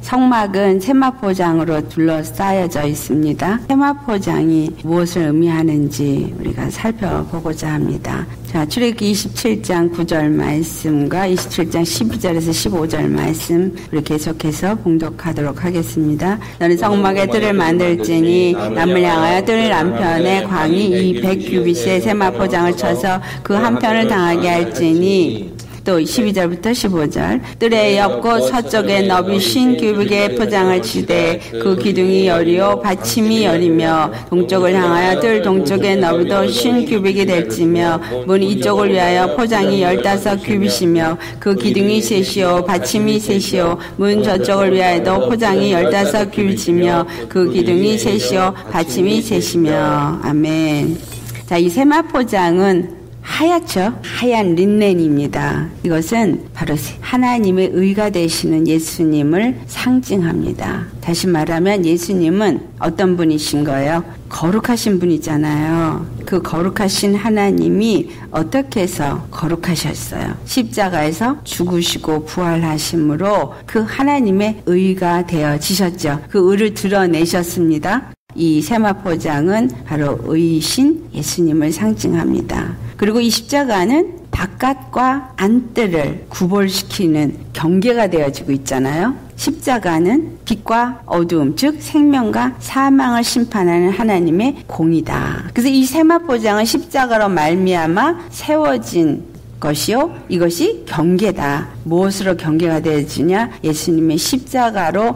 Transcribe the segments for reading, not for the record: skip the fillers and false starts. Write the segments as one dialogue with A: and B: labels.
A: 성막은 세마포장으로 둘러싸여져 있습니다. 세마포장이 무엇을 의미하는지 우리가 살펴보고자 합니다. 자, 출애굽기 27장 9절 말씀과 27장 12절에서 15절 말씀 우리 계속해서 봉독하도록 하겠습니다. 너는 성막에 뜰을 만들지니 남을 향하여 뜰 남편에 광이 200규빗의 세마포장을 쳐서 그 한편을 당하게 할지니 또 12절부터 15절 뜰의 옆고 서쪽에 너비 50규빗의 포장을 치되 그 기둥이 열이요 받침이 열이며 동쪽을 향하여 뜰 동쪽의 너비도 50규빗이 될지며 문 이쪽을 위하여 포장이 15규빗이며 그 기둥이 셋이요 받침이 셋이요 문 저쪽을 위하여도 포장이 15규빗이며 그 기둥이 셋이요 받침이 셋이며. 아멘. 자, 이 세마포장은 하얗죠? 하얀 린넨입니다. 이것은 바로 하나님의 의가 되시는 예수님을 상징합니다. 다시 말하면 예수님은 어떤 분이신 거예요? 거룩하신 분이잖아요. 그 거룩하신 하나님이 어떻게 해서 거룩하셨어요? 십자가에서 죽으시고 부활하심으로 그 하나님의 의가 되어지셨죠. 그 의를 드러내셨습니다. 이 세마포장은 바로 의이신 예수님을 상징합니다. 그리고 이 십자가는 바깥과 안뜰을 구별시키는 경계가 되어지고 있잖아요. 십자가는 빛과 어두움, 즉 생명과 사망을 심판하는 하나님의 공이다. 그래서 이 세마포장은 십자가로 말미암아 세워진 것이요, 이것이 경계다. 무엇으로 경계가 되어지냐? 예수님의 십자가로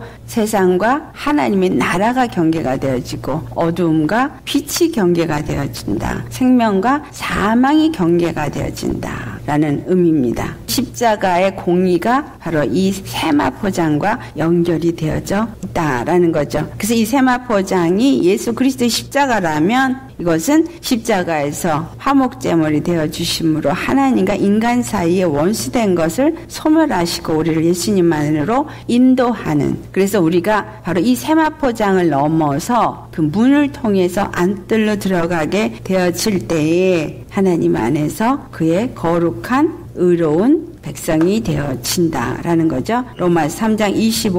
A: 세상과 하나님의 나라가 경계가 되어지고 어두움과 빛이 경계가 되어진다. 생명과 사망이 경계가 되어진다 라는 의미입니다. 십자가의 공의가 바로 이 세마포장과 연결이 되어져 있다라는 거죠. 그래서 이 세마포장이 예수 그리스도의 십자가라면 이것은 십자가에서 화목제물이 되어주심으로 하나님과 인간 사이에 원수된 것을 소멸하시고 우리를 예수님만으로 인도하는, 그래서 우리가 바로 이 세마포장을 넘어서 그 문을 통해서 안뜰로 들어가게 되어질 때에 하나님 안에서 그의 거룩한 의로운 백성이 되어진다라는 거죠. 로마서 3장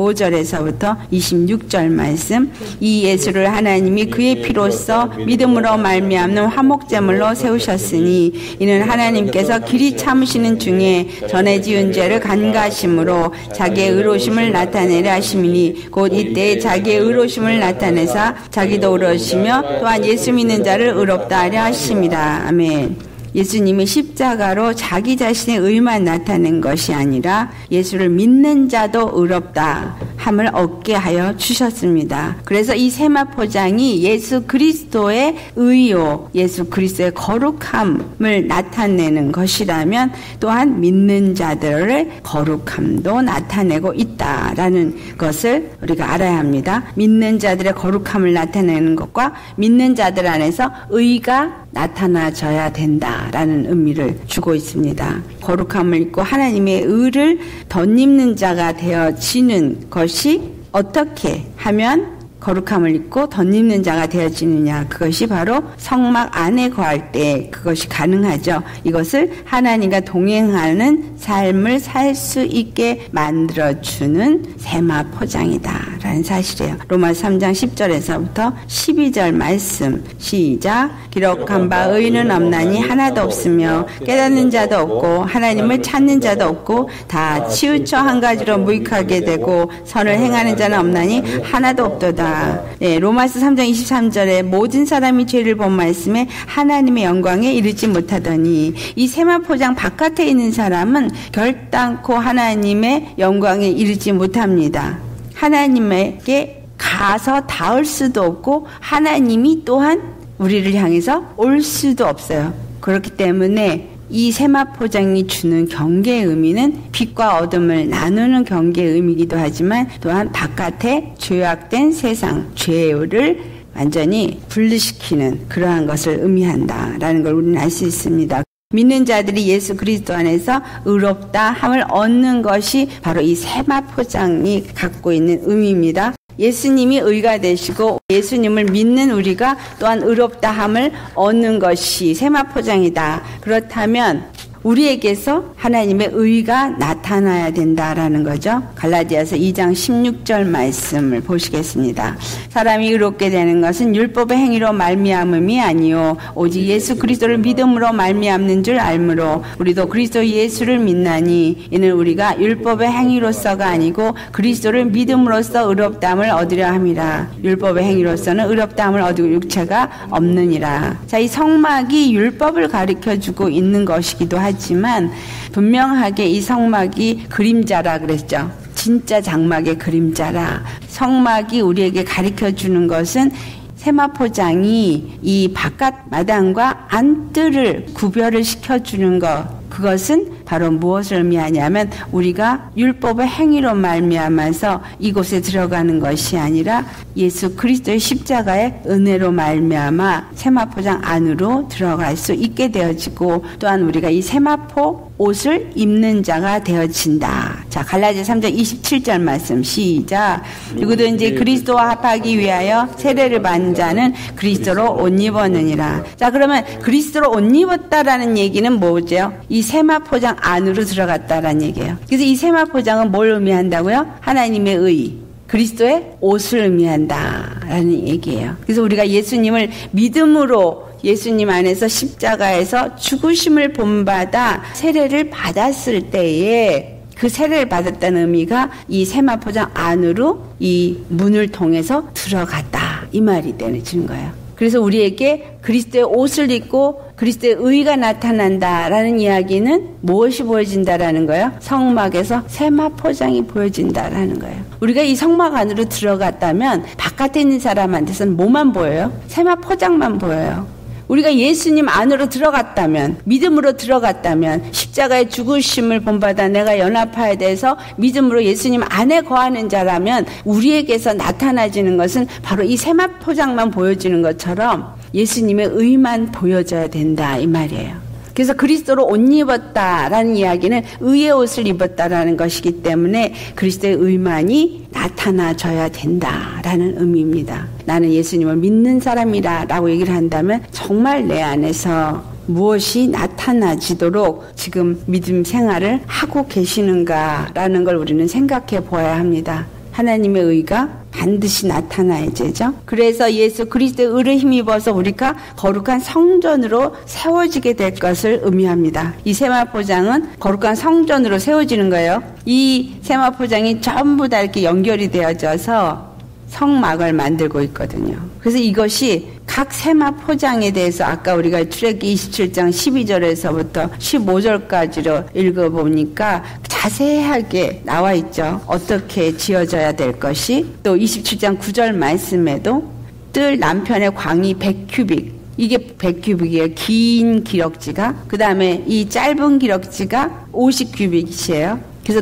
A: 25절에서부터 26절 말씀, 이 예수를 하나님이 그의 피로써 믿음으로 말미암는 화목제물로 세우셨으니 이는 하나님께서 길이 참으시는 중에 전에 지은 죄를 간과하심으로 자기의 의로우심을 나타내려 하심이니 곧 이때에 자기의 의로우심을 나타내사 자기도 의로우시며 또한 예수 믿는 자를 의롭다 하려 하심이라. 아멘. 예수님이 십자가로 자기 자신의 의만 나타낸 것이 아니라 예수를 믿는 자도 의롭다 함을 얻게 하여 주셨습니다. 그래서 이 세마포장이 예수 그리스도의 의요, 예수 그리스도의 거룩함을 나타내는 것이라면 또한 믿는 자들의 거룩함도 나타내고 있다라는 것을 우리가 알아야 합니다. 믿는 자들의 거룩함을 나타내는 것과 믿는 자들 안에서 의가 나타나져야 된다라는 의미를 주고 있습니다. 거룩함을 입고 하나님의 의를 덧입는 자가 되어지는 것이 어떻게 하면 거룩함을 입고 덧입는 자가 되어지느냐, 그것이 바로 성막 안에 거할 때 그것이 가능하죠. 이것을 하나님과 동행하는 삶을 살 수 있게 만들어주는 세마포장이다라는 사실이에요. 로마서 3장 10절에서부터 12절 말씀 시작. 기록한 바 의인은 없나니 하나도 없으며 깨닫는 자도 없고 하나님을 찾는 자도 없고 다 치우쳐 한 가지로 무익하게 되고 선을 행하는 자는 없나니 하나도 없도다. 네, 로마서 3장 23절에 모든 사람이 죄를 본 말씀에 하나님의 영광에 이르지 못하더니, 이 세마포장 바깥에 있는 사람은 결단코 하나님의 영광에 이르지 못합니다. 하나님에게 가서 닿을 수도 없고 하나님이 또한 우리를 향해서 올 수도 없어요. 그렇기 때문에 이 세마포장이 주는 경계의 의미는 빛과 어둠을 나누는 경계의 의미이기도 하지만 또한 바깥에 죄악된 세상, 죄를 완전히 분리시키는 그러한 것을 의미한다라는 걸 우리는 알 수 있습니다. 믿는 자들이 예수 그리스도 안에서 의롭다 함을 얻는 것이 바로 이 세마포장이 갖고 있는 의미입니다. 예수님이 의가 되시고 예수님을 믿는 우리가 또한 의롭다 함을 얻는 것이 세마포장이다. 그렇다면 우리에게서 하나님의 의가 나타나야 된다라는 거죠. 갈라디아서 2장 16절 말씀을 보시겠습니다. 사람이 의롭게 되는 것은 율법의 행위로 말미암음이 아니요 오직 예수 그리스도를 믿음으로 말미암는 줄 알므로 우리도 그리스도 예수를 믿나니 이는 우리가 율법의 행위로서가 아니고 그리스도를 믿음으로써 의롭다함을 얻으려 함이라. 율법의 행위로서는 의롭다함을 얻을 육체가 없느니라. 자, 이 성막이 율법을 가르쳐주고 있는 것이기도 하지만 분명하게 이 성막이 그림자라 그랬죠. 진짜 장막의 그림자라. 성막이 우리에게 가르쳐주는 것은 세마포장이 이 바깥 마당과 안뜰을 구별을 시켜주는 것, 그것은 바로 무엇을 의미하냐면 우리가 율법의 행위로 말미암아서 이곳에 들어가는 것이 아니라 예수 그리스도의 십자가의 은혜로 말미암아 세마포장 안으로 들어갈 수 있게 되어지고, 또한 우리가 이 세마포 옷을 입는 자가 되어진다. 자, 갈라디아 3장 27절 말씀 시작. 누구든지 그리스도와 합하기 위하여 세례를 받은 자는 그리스도로 옷 입었느니라. 자, 그러면 그리스도로 옷 입었다라는 얘기는 뭐죠? 이 세마포장 안으로 들어갔다라는 얘기예요. 그래서 이 세마포장은 뭘 의미한다고요? 하나님의 의, 그리스도의 옷을 의미한다라는 얘기예요. 그래서 우리가 예수님을 믿음으로 예수님 안에서 십자가에서 죽으심을 본받아 세례를 받았을 때에 그 세례를 받았다는 의미가 이 세마포장 안으로 이 문을 통해서 들어갔다, 이 말이 되어지는 거예요. 그래서 우리에게 그리스도의 옷을 입고 그리스도의 의가 나타난다라는 이야기는 무엇이 보여진다라는 거예요? 성막에서 세마포장이 보여진다라는 거예요. 우리가 이 성막 안으로 들어갔다면 바깥에 있는 사람한테서는 뭐만 보여요? 세마포장만 보여요. 우리가 예수님 안으로 들어갔다면, 믿음으로 들어갔다면, 십자가의 죽으심을 본받아 내가 연합하여 돼서 믿음으로 예수님 안에 거하는 자라면 우리에게서 나타나지는 것은 바로 이 세마포장만 보여지는 것처럼 예수님의 의만 보여져야 된다, 이 말이에요. 그래서 그리스도로 옷 입었다라는 이야기는 의의 옷을 입었다라는 것이기 때문에 그리스도의 의만이 나타나져야 된다라는 의미입니다. 나는 예수님을 믿는 사람이다 라고 얘기를 한다면 정말 내 안에서 무엇이 나타나지도록 지금 믿음 생활을 하고 계시는가라는 걸 우리는 생각해 보아야 합니다. 하나님의 의가 반드시 나타나야죠. 그래서 예수 그리스도의 의를 힘입어서 우리가 거룩한 성전으로 세워지게 될 것을 의미합니다. 이 세마포장은 거룩한 성전으로 세워지는 거예요. 이 세마포장이 전부 다 이렇게 연결이 되어져서 성막을 만들고 있거든요. 그래서 이것이 각 세마포장에 대해서 아까 우리가 출애굽기 27장 12절에서부터 15절까지로 읽어보니까 자세하게 나와 있죠. 어떻게 지어져야 될 것이. 또 27장 9절 말씀에도 뜰 남편의 광이 100규빅, 이게 100규빅이에요. 긴 기럭지가. 그 다음에 이 짧은 기럭지가 50규빅이에요. 그래서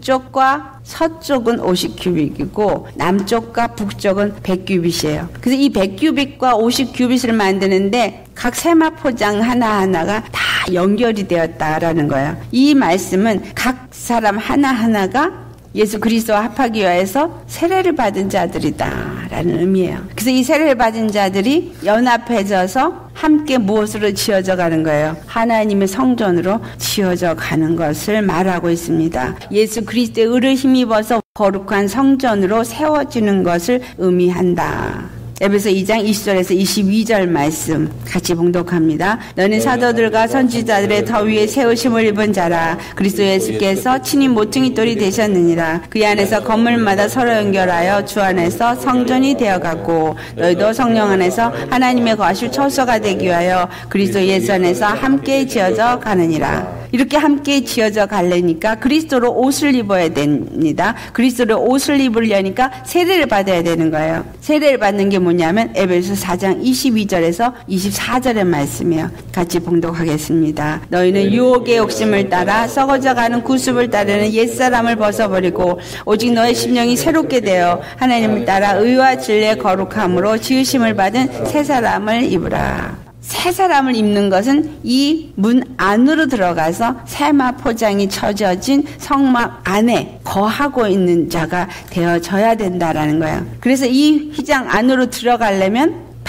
A: 동쪽과 서쪽은 50규빗이고 남쪽과 북쪽은 100규빗이에요. 그래서 이 100규빗과 50규빗을 만드는데 각 세마포장 하나하나가 다 연결이 되었다라는 거예요. 이 말씀은 각 사람 하나하나가 예수 그리스도와 합하기 위해서 세례를 받은 자들이다라는 의미예요. 그래서 이 세례를 받은 자들이 연합해져서 함께 무엇으로 지어져 가는 거예요? 하나님의 성전으로 지어져 가는 것을 말하고 있습니다. 예수 그리스도의 의를 힘입어서 거룩한 성전으로 세워지는 것을 의미한다. 에베소 2장 20절에서 22절 말씀 같이 봉독합니다. 너는 사도들과 선지자들의 더 위에 세우심을 입은 자라. 그리스도 예수께서 친히 모퉁이 돌이 되셨느니라. 그 안에서 건물마다 서로 연결하여 주 안에서 성전이 되어갔고 너희도 성령 안에서 하나님의 거하실 처소가 되기 위하여 그리스도 예수 안에서 함께 지어져 가느니라. 이렇게 함께 지어져 가려니까 그리스도로 옷을 입어야 됩니다. 그리스도로 옷을 입으려니까 세례를 받아야 되는 거예요. 세례를 받는 게 뭐냐면 에베소 4장 22절에서 24절의 말씀이에요. 같이 봉독하겠습니다. 너희는 유혹의 욕심을 따라 썩어져가는 구습을 따르는 옛사람을 벗어버리고 오직 너의 심령이 새롭게 되어 하나님을 따라 의와 진리의 거룩함으로 지으심을 받은 새 사람을 입으라. 새 사람을 입는 것은 이 문 안으로 들어가서 세마포장이 쳐져진 성막 안에 거하고 있는 자가 되어져야 된다라는 거예요. 그래서 이 휘장 안으로 들어가려면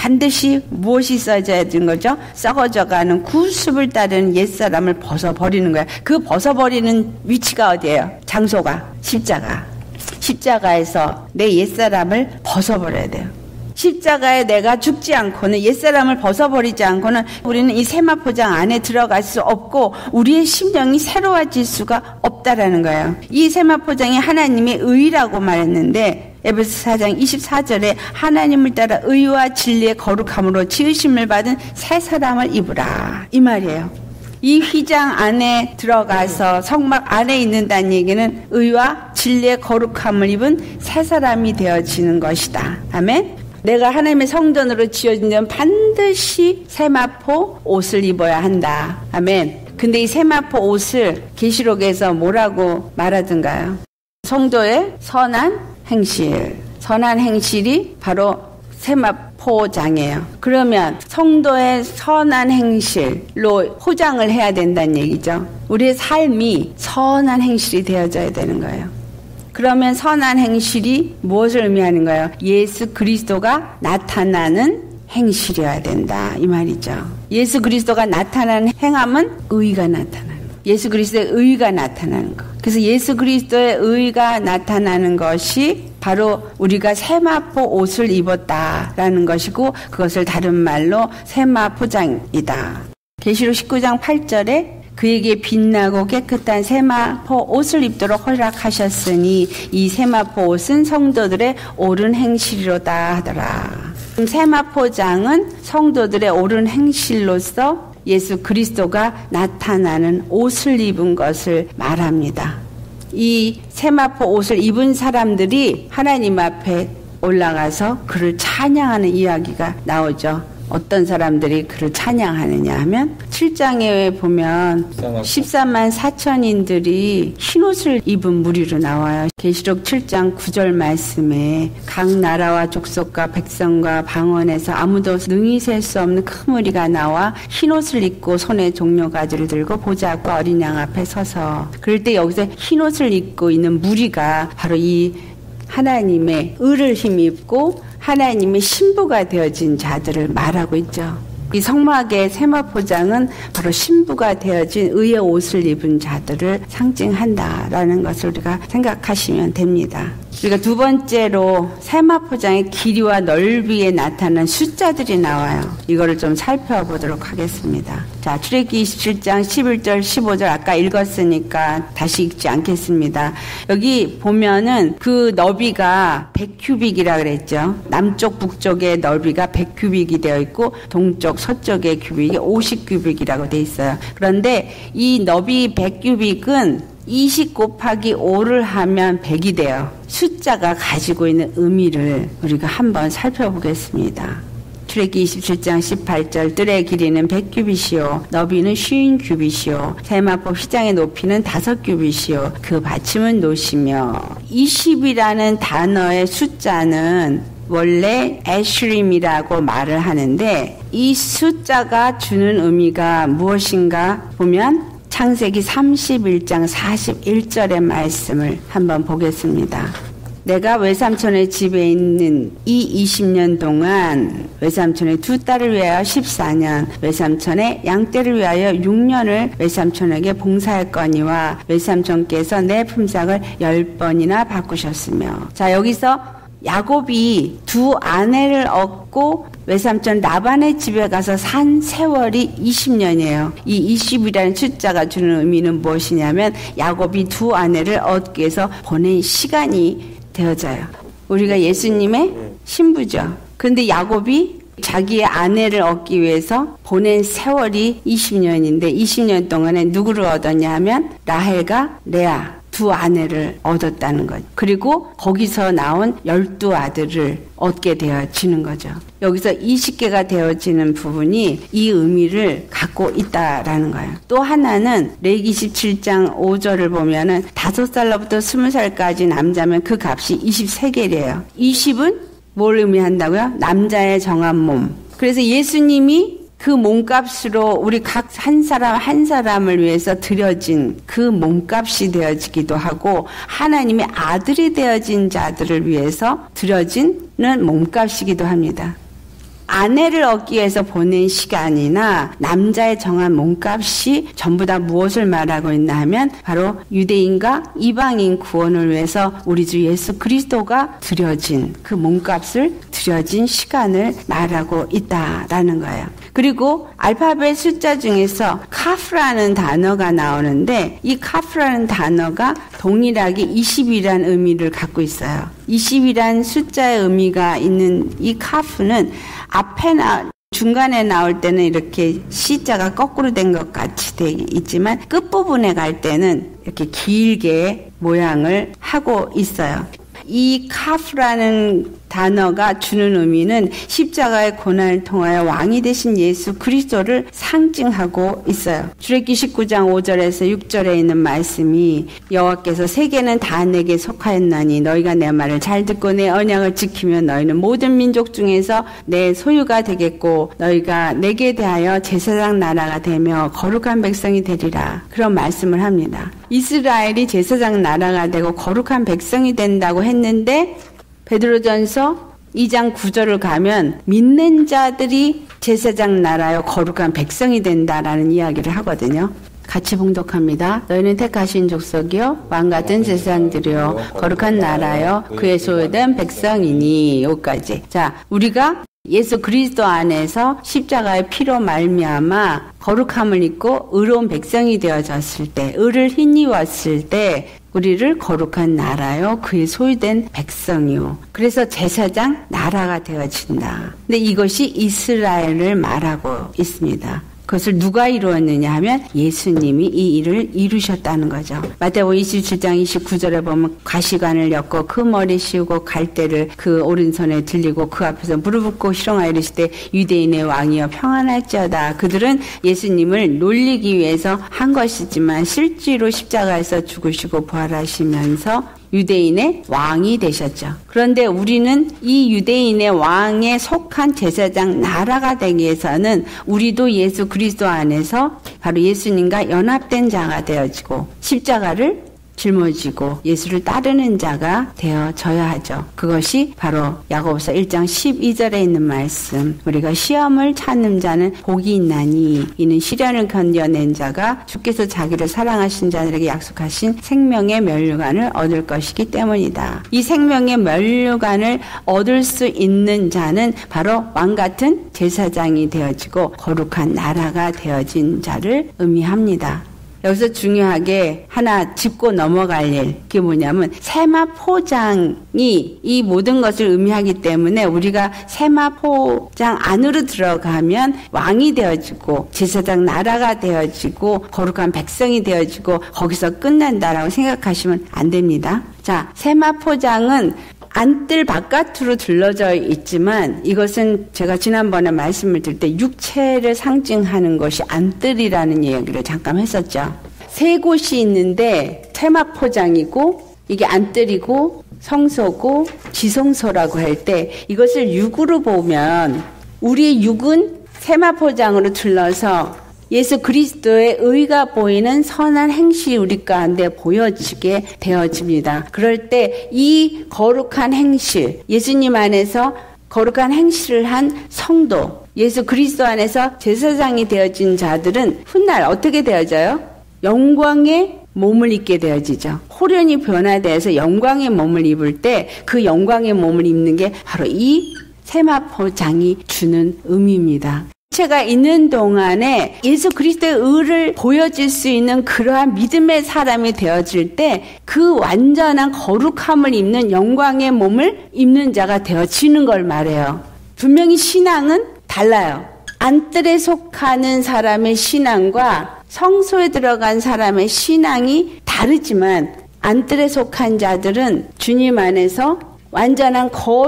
A: 반드시 무엇이 써져야 되는 거죠? 썩어져가는 구습을 따르는 옛사람을 벗어버리는 거야. 그 벗어버리는 위치가 어디예요? 장소가 십자가. 십자가에서 내 옛사람을 벗어버려야 돼요. 십자가에 내가 죽지 않고는, 옛사람을 벗어버리지 않고는 우리는 이 세마포장 안에 들어갈 수 없고 우리의 심령이 새로워질 수가 없다라는 거예요. 이 세마포장이 하나님의 의라고 말했는데 에베소 4장 24절에 하나님을 따라 의와 진리의 거룩함으로 지으심을 받은 새 사람을 입으라, 이 말이에요. 이 휘장 안에 들어가서 성막 안에 있는다는 얘기는 의와 진리의 거룩함을 입은 새 사람이 되어지는 것이다. 아멘. 내가 하나님의 성전으로 지어진 데는 반드시 세마포 옷을 입어야 한다. 아멘. 근데 이 세마포 옷을 계시록에서 뭐라고 말하던가요? 성도의 선한 행실. 선한 행실이 바로 세마포장이에요. 그러면 성도의 선한 행실로 포장을 해야 된다는 얘기죠. 우리의 삶이 선한 행실이 되어져야 되는 거예요. 그러면 선한 행실이 무엇을 의미하는 거예요? 예수 그리스도가 나타나는 행실이어야 된다, 이 말이죠. 예수 그리스도가 나타나는 행함은 의가 나타나는 거예요. 예수 그리스도의 의가 나타나는 것. 그래서 예수 그리스도의 의가 나타나는 것이 바로 우리가 세마포 옷을 입었다라는 것이고, 그것을 다른 말로 세마포장이다. 계시록 19장 8절에 그에게 빛나고 깨끗한 세마포 옷을 입도록 허락하셨으니 이 세마포 옷은 성도들의 옳은 행실이로다 하더라. 세마포장은 성도들의 옳은 행실로서 예수 그리스도가 나타나는 옷을 입은 것을 말합니다. 이 세마포 옷을 입은 사람들이 하나님 앞에 올라가서 그를 찬양하는 이야기가 나오죠. 어떤 사람들이 그를 찬양하느냐 하면 7장에 보면 14만 4천인들이 흰옷을 입은 무리로 나와요. 계시록 7장 9절 말씀에 각 나라와 족속과 백성과 방언에서 아무도 능히 셀 수 없는 큰 무리가 나와 흰옷을 입고 손에 종려가지를 들고 보좌 앞과 어린 양 앞에 서서, 그럴 때 여기서 흰옷을 입고 있는 무리가 바로 이 하나님의 의를 힘입고 하나님의 신부가 되어진 자들을 말하고 있죠. 이 성막의 세마포장은 바로 신부가 되어진 의의 옷을 입은 자들을 상징한다라는 것을 우리가 생각하시면 됩니다. 우리가 두 번째로 세마포장의 길이와 넓이에 나타난 숫자들이 나와요. 이거를 좀 살펴보도록 하겠습니다. 자, 출애굽기 27장 11절 15절 아까 읽었으니까 다시 읽지 않겠습니다. 여기 보면은 그 너비가 100규빅이라 그랬죠. 남쪽 북쪽의 넓이가 100규빅이 되어 있고 동쪽 서쪽의 규빅이 50규빅이라고 되어 있어요. 그런데 이 너비 100규빅은 20 곱하기 5를 하면 100이 돼요. 숫자가 가지고 있는 의미를 우리가 한번 살펴보겠습니다. 출애굽기 27장 18절 뜰의 길이는 100규빗이요 너비는 50규빗이요 세마포 휘장의 높이는 5규빗이요 그 받침은 노시며 20이라는 단어의 숫자는 원래 에슈림이라고 말을 하는데 이 숫자가 주는 의미가 무엇인가 보면 창세기 31장 41절의 말씀을 한번 보겠습니다. 내가 외삼촌의 집에 있는 이 20년 동안 외삼촌의 두 딸을 위하여 14년, 외삼촌의 양떼를 위하여 6년을 외삼촌에게 봉사했거니와 외삼촌께서 내 품삯을 10번이나 바꾸셨으며. 자, 여기서 야곱이 두 아내를 얻고 외삼촌 라반의 집에 가서 산 세월이 20년이에요. 이 20이라는 숫자가 주는 의미는 무엇이냐면 야곱이 두 아내를 얻기 위해서 보낸 시간이 되어져요. 우리가 예수님의 신부죠. 근데 야곱이 자기의 아내를 얻기 위해서 보낸 세월이 20년인데 20년 동안에 누구를 얻었냐 하면 라헬과 레아 두 아내를 얻었다는 거죠. 그리고 거기서 나온 12아들을 얻게 되어지는 거죠. 여기서 20개가 되어지는 부분이 이 의미를 갖고 있다라는 거예요. 또 하나는 레위기 17장 5절을 보면은 5살로부터 20살까지 남자면 그 값이 23개래요. 20은 뭘 의미한다고요? 남자의 정한 몸. 그래서 예수님이 그 몸값으로 우리 각 한 사람 한 사람을 위해서 드려진 그 몸값이 되어지기도 하고 하나님의 아들이 되어진 자들을 위해서 드려지는 몸값이기도 합니다. 아내를 얻기 위해서 보낸 시간이나 남자의 정한 몸값이 전부 다 무엇을 말하고 있나 하면 바로 유대인과 이방인 구원을 위해서 우리 주 예수 그리스도가 드려진 그 몸값을 드려진 시간을 말하고 있다라는 거예요. 그리고 알파벳 숫자 중에서 카프라는 단어가 나오는데 이 카프라는 단어가 동일하게 20이라는 의미를 갖고 있어요. 20이라는 숫자의 의미가 있는 이 카프는 앞에나 중간에 나올 때는 이렇게 C자가 거꾸로 된 것 같이 돼 있지만 끝부분에 갈 때는 이렇게 길게 모양을 하고 있어요. 이 카프라는 단어가 주는 의미는 십자가의 고난을 통하여 왕이 되신 예수 그리스도를 상징하고 있어요. 출애굽기 19장 5절에서 6절에 있는 말씀이 여호와께서 세계는 다 내게 속하였나니 너희가 내 말을 잘 듣고 내 언약을 지키면 너희는 모든 민족 중에서 내 소유가 되겠고 너희가 내게 대하여 제사장 나라가 되며 거룩한 백성이 되리라. 그런 말씀을 합니다. 이스라엘이 제사장 나라가 되고 거룩한 백성이 된다고 했는데 베드로전서 2장 9절을 가면 믿는 자들이 제사장 나라요 거룩한 백성이 된다라는 이야기를 하거든요. 같이 봉독합니다. 너희는 택하신 족속이요 왕같은 제사장들이요 거룩한 나라요 그의 소유된 백성이니. 여기까지. 자, 우리가 예수 그리스도 안에서 십자가의 피로 말미암아 거룩함을 입고 의로운 백성이 되어졌을 때, 의를 힘입었을 때 우리를 거룩한 나라요 그의 소유된 백성이요. 그래서 제사장 나라가 되어진다. 근데 이것이 이스라엘을 말하고 있습니다. 그것을 누가 이루었느냐 하면 예수님이 이 일을 이루셨다는 거죠. 마태복음 27장 29절에 보면 가시관을 엮고 그 머리 씌우고 갈대를 그 오른손에 들리고 그 앞에서 무릎 꿇고 희롱하여 이르시되 유대인의 왕이여 평안할지어다. 그들은 예수님을 놀리기 위해서 한 것이지만 실제로 십자가에서 죽으시고 부활하시면서 유대인의 왕이 되셨죠. 그런데 우리는 이 유대인의 왕에 속한 제사장 나라가 되기 위해서는 우리도 예수 그리스도 안에서 바로 예수님과 연합된 자가 되어지고 십자가를 짊어지고 예수를 따르는 자가 되어져야 하죠. 그것이 바로 야고보서 1장 12절에 있는 말씀. 우리가 시험을 찾는 자는 복이 있나니 이는 시련을 견뎌낸 자가 주께서 자기를 사랑하신 자들에게 약속하신 생명의 면류관을 얻을 것이기 때문이다. 이 생명의 면류관을 얻을 수 있는 자는 바로 왕같은 제사장이 되어지고 거룩한 나라가 되어진 자를 의미합니다. 여기서 중요하게 하나 짚고 넘어갈 일, 그게 뭐냐면 세마포장이 이 모든 것을 의미하기 때문에 우리가 세마포장 안으로 들어가면 왕이 되어지고 제사장 나라가 되어지고 거룩한 백성이 되어지고 거기서 끝난다라고 생각하시면 안 됩니다. 자, 세마포장은 안뜰 바깥으로 둘러져 있지만 이것은 제가 지난번에 말씀을 드릴 때 육체를 상징하는 것이 안뜰이라는 이야기를 잠깐 했었죠. 세 곳이 있는데 세마포장이고 이게 안뜰이고 성소고 지성소라고 할 때 이것을 육으로 보면 우리의 육은 세마포장으로 둘러서 예수 그리스도의 의가 보이는 선한 행실이 우리 가운데 보여지게 되어집니다. 그럴 때 이 거룩한 행실, 예수님 안에서 거룩한 행실을 한 성도, 예수 그리스도 안에서 제사장이 되어진 자들은 훗날 어떻게 되어져요? 영광의 몸을 입게 되어지죠. 호련히 변화되어서 영광의 몸을 입을 때 그 영광의 몸을 입는 게 바로 이 세마포장이 주는 의미입니다. 제가 있는 동안에 예수 그리스도의 의를 보여줄 수 있는 그러한 믿음의 사람이 되어질 때 그 완전한 거룩함을 입는 영광의 몸을 입는 자가 되어지는 걸 말해요. 분명히 신앙은 달라요. 안뜰에 속하는 사람의 신앙과 성소에 들어간 사람의 신앙이 다르지만 안뜰에 속한 자들은 주님 안에서 완전한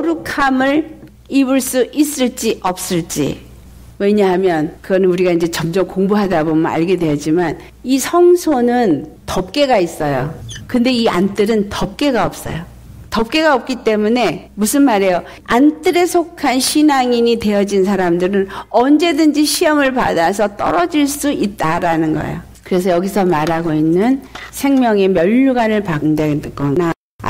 A: 거룩함을 입을 수 있을지 없을지. 왜냐하면 그건 우리가 이제 점점 공부하다 보면 알게 되지만 이 성소는 덮개가 있어요. 근데 이 안뜰은 덮개가 없어요. 덮개가 없기 때문에 무슨 말이에요? 안뜰에 속한 신앙인이 되어진 사람들은 언제든지 시험을 받아서 떨어질 수 있다라는 거예요. 그래서 여기서 말하고 있는 생명의 면류관을 받는다거나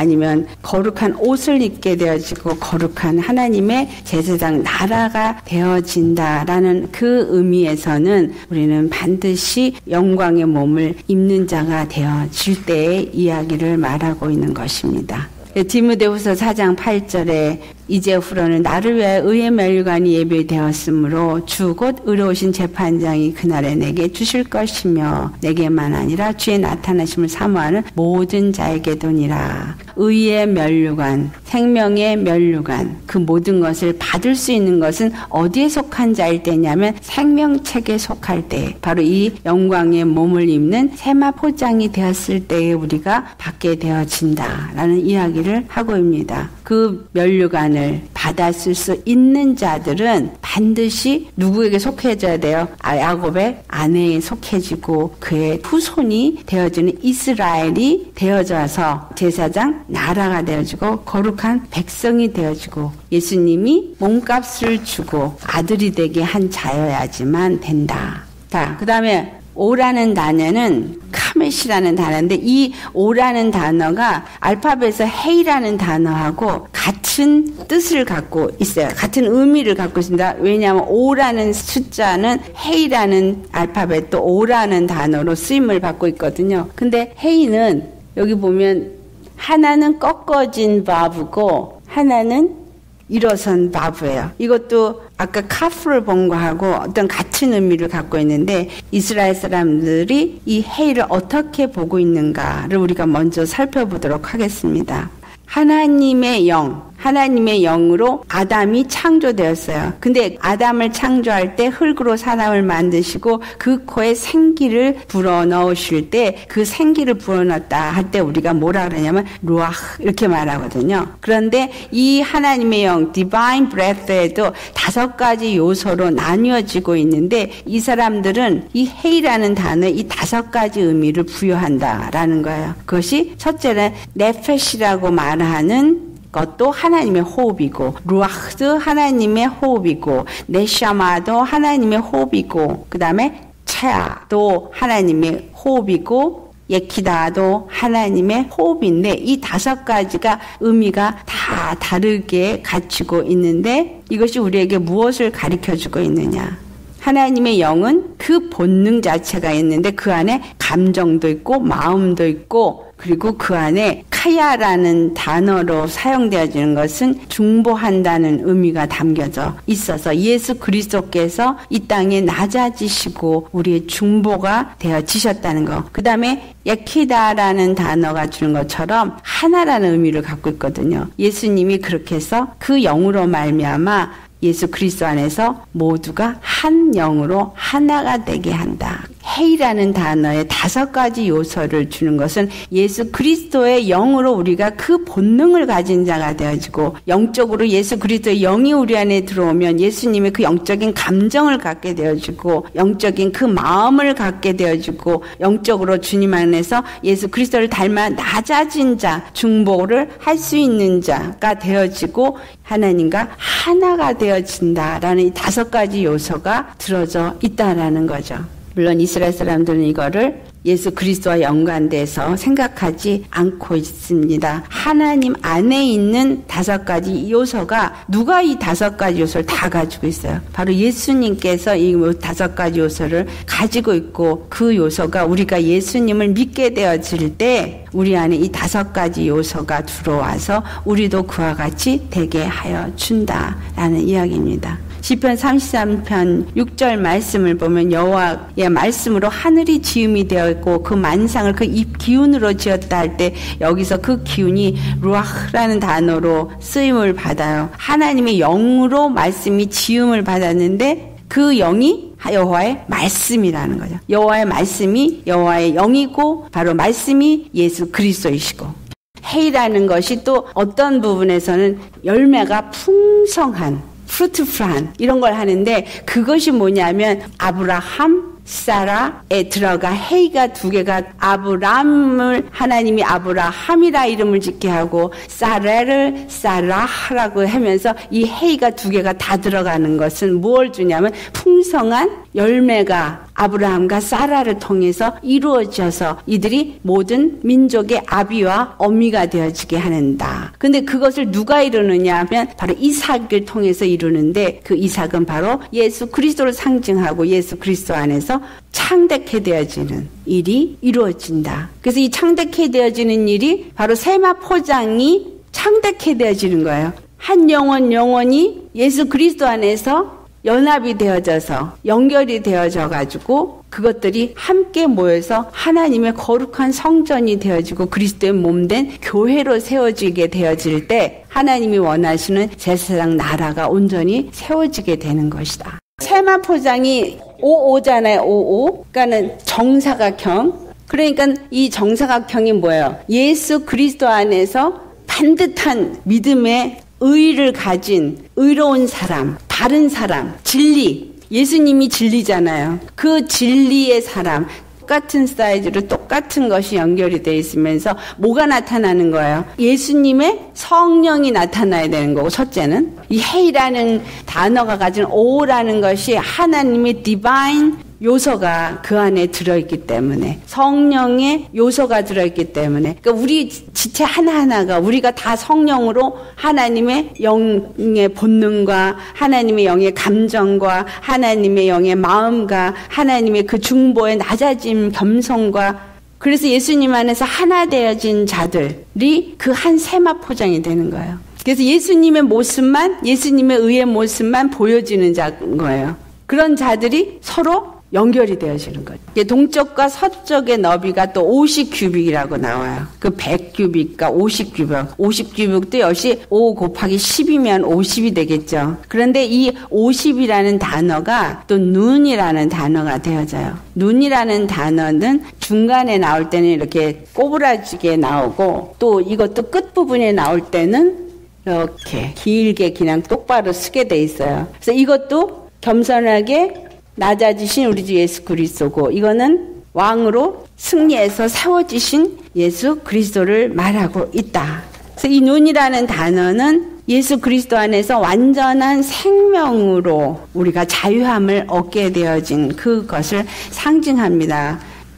A: 아니면 거룩한 옷을 입게 되어지고 거룩한 하나님의 제사장 나라가 되어진다라는 그 의미에서는 우리는 반드시 영광의 몸을 입는 자가 되어질 때의 이야기를 말하고 있는 것입니다. 디모데후서 4장 8절에 이제후로는 나를 위하여 의의 면류관이 예비되었으므로 주 곧 의로우신 재판장이 그날에 내게 주실 것이며 내게만 아니라 주의 나타나심을 사모하는 모든 자에게도니라. 의의 면류관, 생명의 면류관, 그 모든 것을 받을 수 있는 것은 어디에 속한 자일 때냐면 생명책에 속할 때, 바로 이 영광의 몸을 입는 세마포장이 되었을 때에 우리가 받게 되어진다라는 이야기를 하고 있습니다. 그 면류관을 받았을 수 있는 자들은 반드시 누구에게 속해져야 돼요? 야곱의 아내에 속해지고 그의 후손이 되어지는 이스라엘이 되어져서 제사장 나라가 되어지고 거룩한 백성이 되어지고 예수님이 몸값을 주고 아들이 되게 한 자여야지만 된다. 자, 그 다음에 오라는 단어는 카메시라는 단어인데 이 오라는 단어가 알파벳에서 헤이라는 단어하고 같은 뜻을 갖고 있어요. 같은 의미를 갖고 있습니다. 왜냐하면 오라는 숫자는 헤이라는 알파벳도 오라는 단어로 쓰임을 받고 있거든요. 근데 헤이는 여기 보면 하나는 꺾어진 바브고 하나는 일어선 바브예요. 이것도 아까 카프를 본 거하고 어떤 같은 의미를 갖고 있는데 이스라엘 사람들이 이 헤이를 어떻게 보고 있는가를 우리가 먼저 살펴보도록 하겠습니다. 하나님의 영으로 아담이 창조되었어요. 근데 아담을 창조할 때 흙으로 사람을 만드시고 그 코에 생기를 불어넣으실 때 그 생기를 불어넣었다 할 때 우리가 뭐라 그러냐면 루아흐 이렇게 말하거든요. 그런데 이 하나님의 영, 디바인 브레스에도 5가지 요소로 나뉘어지고 있는데 이 사람들은 이 헤이라는 단어에 이 5가지 의미를 부여한다라는 거예요. 그것이 첫째는 네페시라고 말하는 것도 하나님의 호흡이고 루아흐도 하나님의 호흡이고 네샤마도 하나님의 호흡이고 그 다음에 차야도 하나님의 호흡이고 예키다도 하나님의 호흡인데 이 5가지가 의미가 다 다르게 갖추고 있는데 이것이 우리에게 무엇을 가르쳐주고 있느냐. 하나님의 영은 그 본능 자체가 있는데 그 안에 감정도 있고 마음도 있고 그리고 그 안에 카야라는 단어로 사용되어지는 것은 중보한다는 의미가 담겨져 있어서 예수 그리스도께서 이 땅에 낮아지시고 우리의 중보가 되어지셨다는 것. 그 다음에 예키다라는 단어가 주는 것처럼 하나라는 의미를 갖고 있거든요. 예수님이 그렇게 해서 그 영으로 말미암아 예수 그리스도 안에서 모두가 한 영으로 하나가 되게 한다. 헤이라는 단어에 5가지 요소를 주는 것은 예수 그리스도의 영으로 우리가 그 본능을 가진 자가 되어지고 영적으로 예수 그리스도의 영이 우리 안에 들어오면 예수님의 그 영적인 감정을 갖게 되어지고 영적인 그 마음을 갖게 되어지고 영적으로 주님 안에서 예수 그리스도를 닮아 낮아진 자, 중보를 할 수 있는 자가 되어지고 하나님과 하나가 되어진다라는 이 5가지 요소가 들어져 있다라는 거죠. 물론 이스라엘 사람들은 이거를 예수 그리스도와 연관돼서 생각하지 않고 있습니다. 하나님 안에 있는 5가지 요소가 누가 이 5가지 요소를 다 가지고 있어요. 바로 예수님께서 이 5가지 요소를 가지고 있고 그 요소가 우리가 예수님을 믿게 되어질 때 우리 안에 이 5가지 요소가 들어와서 우리도 그와 같이 되게 하여 준다라는 이야기입니다. 시편 33편 6절 말씀을 보면 여호와의 말씀으로 하늘이 지음이 되어 있고 그 만상을 그 입 기운으로 지었다 할 때 여기서 그 기운이 루아흐라는 단어로 쓰임을 받아요. 하나님의 영으로 말씀이 지음을 받았는데 그 영이 여호와의 말씀이라는 거죠. 여호와의 말씀이 여호와의 영이고 바로 말씀이 예수 그리스도이시고 헤이라는 것이 또 어떤 부분에서는 열매가 풍성한 fruitful한 이런 걸 하는데 그것이 뭐냐면 아브라함, 사라에 들어가 헤이가 2개가 아브람을 하나님이 아브라함이라 이름을 짓게 하고 사라를 사라라고 하면서 이 헤이가 2개가 다 들어가는 것은 뭘 주냐면 풍성한 열매가 아브라함과 사라를 통해서 이루어져서 이들이 모든 민족의 아비와 어미가 되어지게 하는다. 근데 그것을 누가 이루느냐 하면 바로 이삭을 통해서 이루는데 그 이삭은 바로 예수 그리스도를 상징하고 예수 그리스도 안에서 창대케 되어지는 일이 이루어진다. 그래서 이 창대케 되어지는 일이 바로 세마포장이 창대케 되어지는 거예요. 한 영혼이 예수 그리스도 안에서 연합이 되어져서 연결이 되어져 가지고 그것들이 함께 모여서 하나님의 거룩한 성전이 되어지고 그리스도의 몸된 교회로 세워지게 되어질 때 하나님이 원하시는 제사장 나라가 온전히 세워지게 되는 것이다. 세마포장이 55잖아요. 55. 그러니까는 정사각형. 그러니까 이 정사각형이 뭐예요? 예수 그리스도 안에서 반듯한 믿음의 의를 가진 의로운 사람, 바른 사람, 진리. 예수님이 진리잖아요. 그 진리의 사람, 똑같은 사이즈로 똑같은 것이 연결이 되어 있으면서 뭐가 나타나는 거예요? 예수님의 성령이 나타나야 되는 거고, 첫째는 이 헤이라는 단어가 가진 오라는 것이 하나님의 디바인 요소가 그 안에 들어있기 때문에, 성령의 요소가 들어있기 때문에, 그러니까 우리 지체 하나하나가 우리가 다 성령으로 하나님의 영의 본능과 하나님의 영의 감정과 하나님의 영의 마음과 하나님의 그 중보의 낮아짐, 겸손과, 그래서 예수님 안에서 하나 되어진 자들이 그 한 세마포장이 되는 거예요. 그래서 예수님의 모습만, 예수님의 의의 모습만 보여지는 자인 거예요. 그런 자들이 서로 연결이 되어지는 거죠. 동쪽과 서쪽의 너비가 또 50규빅이라고 나와요. 그 100규빅과 50규빅. 50규빅도 역시 5 곱하기 10이면 50이 되겠죠. 그런데 이 50이라는 단어가 또 눈이라는 단어가 되어져요. 눈이라는 단어는 중간에 나올 때는 이렇게 꼬부라지게 나오고, 또 이것도 끝부분에 나올 때는 이렇게 길게 그냥 똑바로 쓰게 돼 있어요. 그래서 이것도 겸손하게 낮아지신 우리 주 예수 그리스도고, 이거는 왕으로 승리해서 세워지신 예수 그리스도를 말하고 있다. 그래서 이 눈이라는 단어는 예수 그리스도 안에서 완전한 생명으로 우리가 자유함을 얻게 되어진 그것을 상징합니다.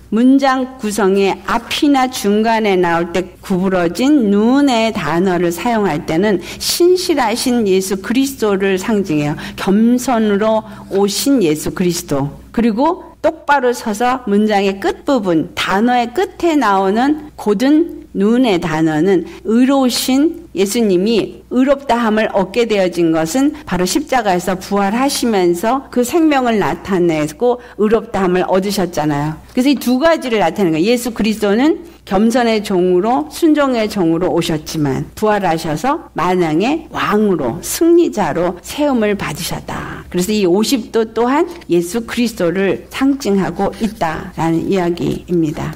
A: 문장 구성의 앞이나 중간에 나올 때 구부러진 눈의 단어를 사용할 때는 신실하신 예수 그리스도를 상징해요. 겸손으로 오신 예수 그리스도. 그리고 똑바로 서서 문장의 끝부분, 단어의 끝에 나오는 곧은 눈의 단어는 의로우신 예수님이 의롭다함을 얻게 되어진 것은 바로 십자가에서 부활하시면서 그 생명을 나타내고 의롭다함을 얻으셨잖아요. 그래서 이 두 가지를 나타내는 거예요. 예수 그리스도는 겸손의 종으로, 순종의 종으로 오셨지만 부활하셔서 만왕의 왕으로, 승리자로 세움을 받으셨다. 그래서 이 50도 또한 예수 그리스도를 상징하고 있다라는 이야기입니다.